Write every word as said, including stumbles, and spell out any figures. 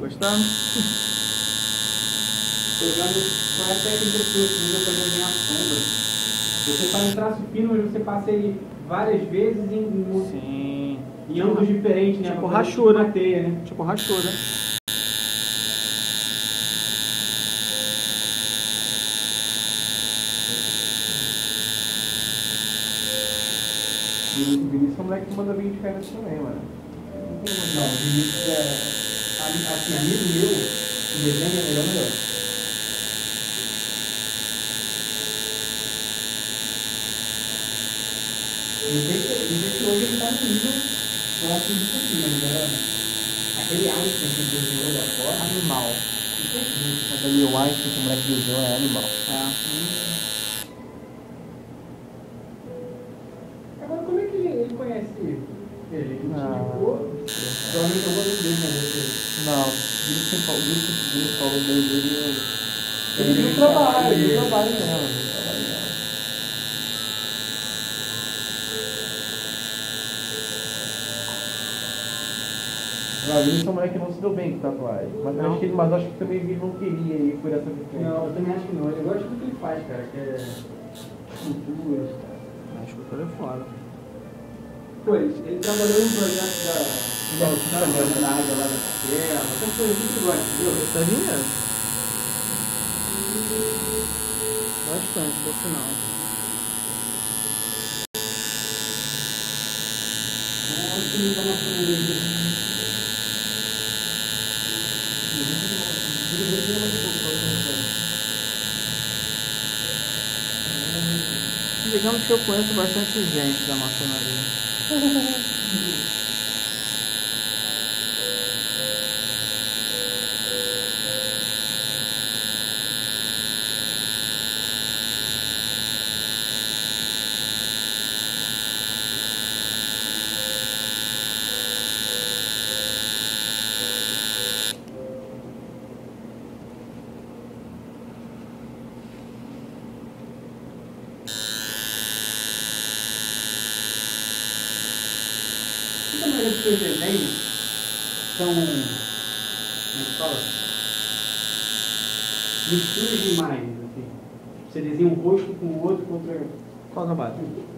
gostando? Jogando, qual é a técnica que você usa para desenhar sombra? Você faz um traço fino, mas você passa ele várias vezes em, em, Sim. em ângulos diferentes, né? Tipo Pra fazer rachura. uma teia, né? Tipo rachura. E o Vinícius é um moleque que manda bem diferente também, mano. Não, o Vinícius é... ali- Assim, amigo meu, o desenho é melhor, melhor. Não sei se, não sei se hoje ele tá no nível próximo disso aqui, mas era... Aquele Einstein que desenhou da foto... Animal. Mas ali o Einstein que o moleque desenhou é animal. É. Agora, como é que ele conhece ele? Ele te Ah. indicou? Provavelmente eu vou dele, né? Você... Não, isso que falou, isso que ele falou dele, ele... Ele Ele viu viu o o trabalho, trabalho ele viu dele. o trabalho dela, viu o trabalho dela. Ah, o Vinícius é um moleque que não se deu bem com tatuagem. Mas Não. acho que ele, mas acho que também ele não queria ir por essa vertente. Não, eu também acho que não. Eu gosto do que ele faz, cara, que é esculturas, cara. A escultura é foda. Pô, ele, ele trabalhou num projeto da... da da da área lá da Terra, essas coisas que você gosta, entendeu? Tá dinheiro. Bastante, por sinal. É, acho que ele tá mostrando ele. Digamos que eu conheço bastante gente da maçonaria. E a maioria dos seus desenhos são, como é que fala? Misturas de imagens, assim. Você desenha um rosto com o outro, com outra... Qual trabalho?